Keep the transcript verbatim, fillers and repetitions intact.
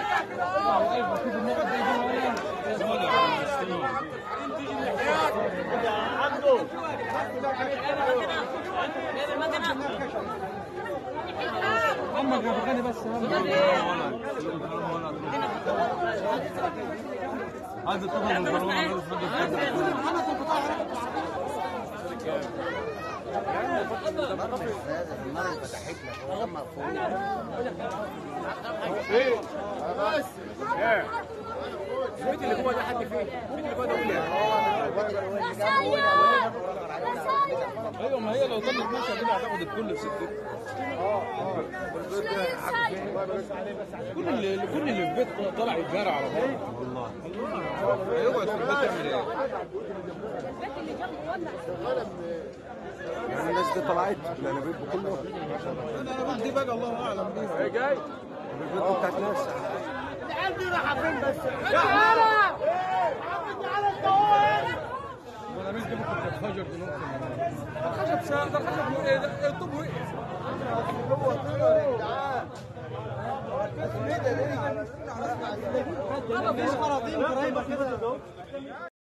عمك غني بس هذا طبعا الكورونا ايه بس ايه البيت اللي جوه ده حد فين؟ البيت اللي جوه ده ايوه، ما هي لو ضلت ماشيه كده هتاخد الكل في سكه. اه اه كل اللي كل اللي في البيت طالع يتجارى على بعض. والله هيقعد في البيت يعمل ايه؟ البيت اللي جنبه ولع. يعني الناس دي طلعت لان البيت كله انا دي بقى الله اعلم بيها. ايه جاي؟ البيت بتاعت ناس. العيال دي رايحه فين بس؟ تعالى تعالى انت هو وانا مش دي ممكن تتفجر دلوقتي. الخشب ساعه ده الخشب ايه ده؟ الطوب وقع. هو طلع يا جدعان. مفيش خراطيم قريبه كده.